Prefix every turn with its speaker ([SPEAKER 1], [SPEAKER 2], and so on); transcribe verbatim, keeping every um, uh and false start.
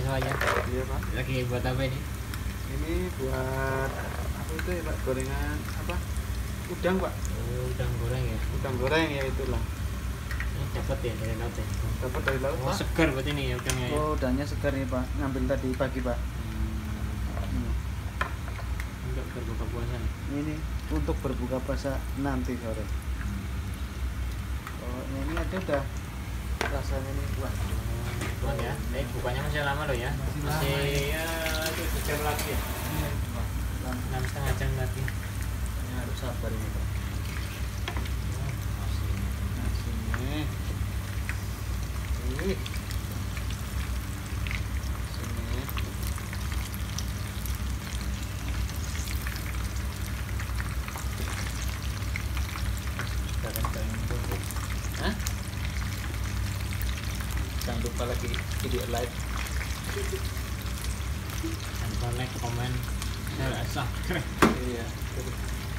[SPEAKER 1] semuanya.
[SPEAKER 2] Iya Pak.
[SPEAKER 1] Lagi buat apa ini?
[SPEAKER 2] Ini buat apa itu ya Pak? Gorengan apa? Udang Pak.
[SPEAKER 1] Oh, udang goreng ya.
[SPEAKER 2] Udang goreng ya itulah.
[SPEAKER 1] Ini dapat ya dari laut ya.
[SPEAKER 2] Dapat dari laut
[SPEAKER 1] Oh,
[SPEAKER 2] Pak.
[SPEAKER 1] segar buat ini ya udangnya ya.
[SPEAKER 3] Oh, udangnya segar nih Pak. Ngambil tadi pagi Pak.
[SPEAKER 1] Hmm.
[SPEAKER 3] Hmm.
[SPEAKER 1] Untuk berbuka puasa nih.
[SPEAKER 3] Ini untuk berbuka puasa nanti sore. Oh, ini ada udah rasanya nih Pak.
[SPEAKER 1] Tuan ya, eh bukanya masih lama loh ya.
[SPEAKER 3] Masih lama,
[SPEAKER 1] Masih ya tujuh jam lagi ya.
[SPEAKER 3] Iya, Pak. Lama.
[SPEAKER 1] Enam setengah jam lagi.
[SPEAKER 3] Ini harus sabar ini Pak.
[SPEAKER 1] Oh,
[SPEAKER 3] Nah, sini. Ih. Sini.
[SPEAKER 1] Jangan jangan tunggu.
[SPEAKER 3] Hah? Jangan lupa lagi video live.
[SPEAKER 1] Jangan lupa like, komen, share, subscribe.
[SPEAKER 3] Iya.